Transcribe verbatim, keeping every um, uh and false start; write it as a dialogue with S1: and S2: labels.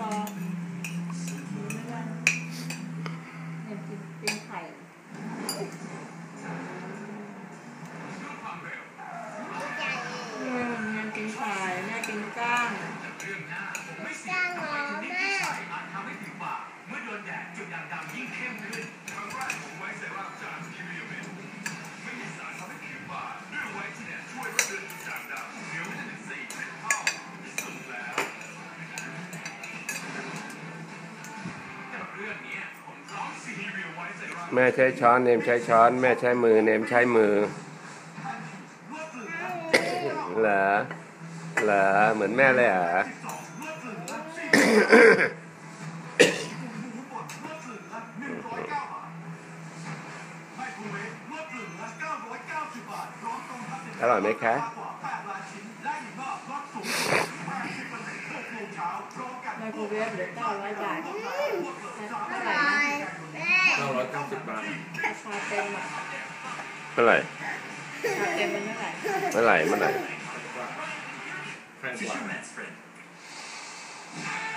S1: เนี่ยกินเป็นไข่เออแม่กินไข่แม่กินก้าง
S2: ก้างร้อนมาก
S3: เมื่อโดนแดดจุดด่างดำยิ่งเข้มขึ้นครั้งแรกผมไว้เซรั่มจากคิวิโอเมนไม่มีสารทำให้ผิวบาดด้วยไว้ที่เนี่ยช่วยลดเลือนจุดด่างดำเหนียวได้ถึงสี่เท่าที่สุดแล้วแต่เรื่องนี้ผมลองซีวิโอไว้เซรั่ม
S4: แม่ใช้ช้อนเนมใช้ช้อนแม่ใช้มือเนมใช้มือเหรอเหรอเหมือนแม่เลยเหรออร่อยไหมคะ
S1: ไมโครเวฟเหลือเก้าร้อยบาทเท่าไหร่นะ
S2: เก้าร้อยเก้าสิบบาท
S1: ราคาเต็มอ่ะ
S4: เมื่อไหร่
S1: ราคาเต็มมันเท่าไหร่
S4: เมื่อไหร่เมื่อไหร่
S2: แพงกว่า